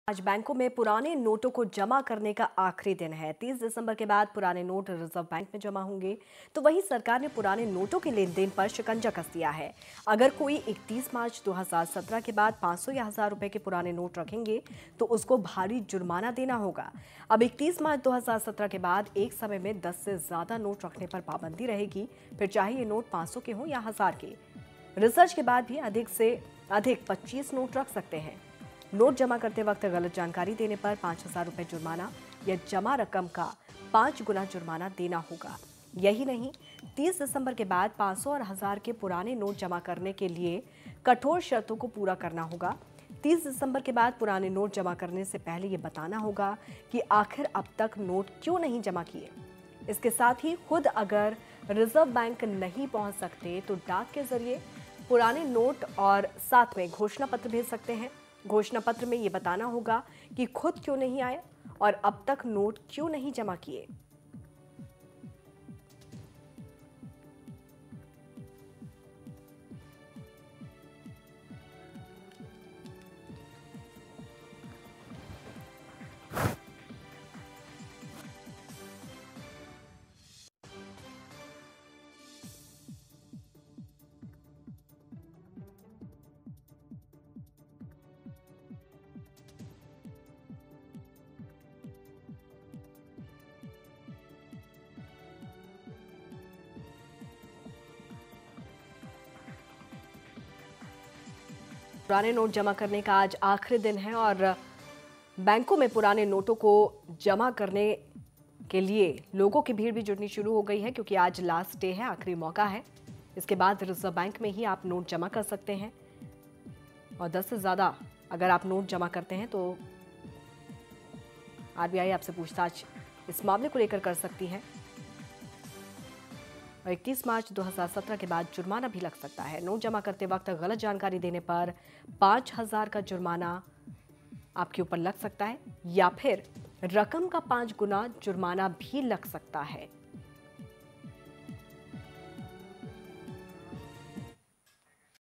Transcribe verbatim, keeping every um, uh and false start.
आज बैंकों में पुराने नोटों को जमा करने का आखिरी दिन है। तीस दिसंबर के बाद पुराने नोट रिजर्व बैंक में जमा होंगे। तो वहीं सरकार ने पुराने नोटों के लेन देन पर शिकंजा कस दिया है। अगर कोई इकतीस मार्च दो हज़ार सत्रह के बाद पाँच सौ या हजार रुपए के पुराने नोट रखेंगे तो उसको भारी जुर्माना देना होगा। अब इकतीस मार्च दो हज़ार सत्रह के बाद एक समय में दस से ज्यादा नोट रखने पर पाबंदी रहेगी, फिर चाहे ये नोट पाँच सौ के हों या हजार के। रिसर्च के बाद भी अधिक से अधिक पच्चीस नोट रख सकते हैं। नोट जमा करते वक्त गलत जानकारी देने पर पाँच हजार रुपए जुर्माना या जमा रकम का पाँच गुना जुर्माना देना होगा। यही नहीं, तीस दिसंबर के बाद पाँच सौ और हजार के पुराने नोट जमा करने के लिए कठोर शर्तों को पूरा करना होगा। तीस दिसंबर के बाद पुराने नोट जमा करने से पहले ये बताना होगा कि आखिर अब तक नोट क्यों नहीं जमा किए। इसके साथ ही खुद अगर रिजर्व बैंक नहीं पहुंच सकते तो डाक के जरिए पुराने नोट और साथ में घोषणा पत्र भेज सकते हैं। घोषणा पत्र में ये बताना होगा कि खुद क्यों नहीं आए और अब तक नोट क्यों नहीं जमा किए। पुराने नोट जमा करने का आज आखिरी दिन है और बैंकों में पुराने नोटों को जमा करने के लिए लोगों की भीड़ भी जुड़नी शुरू हो गई है, क्योंकि आज लास्ट डे है, आखिरी मौका है। इसके बाद रिजर्व बैंक में ही आप नोट जमा कर सकते हैं और दस से ज़्यादा अगर आप नोट जमा करते हैं तो आरबीआई आपसे पूछताछ इस मामले को लेकर कर सकती है और इकतीस मार्च दो हज़ार सत्रह के बाद जुर्माना भी लग सकता है। नोट जमा करते वक्त गलत जानकारी देने पर पाँच हजार का जुर्माना आपके ऊपर लग सकता है या फिर रकम का पाँच गुना जुर्माना भी लग सकता है।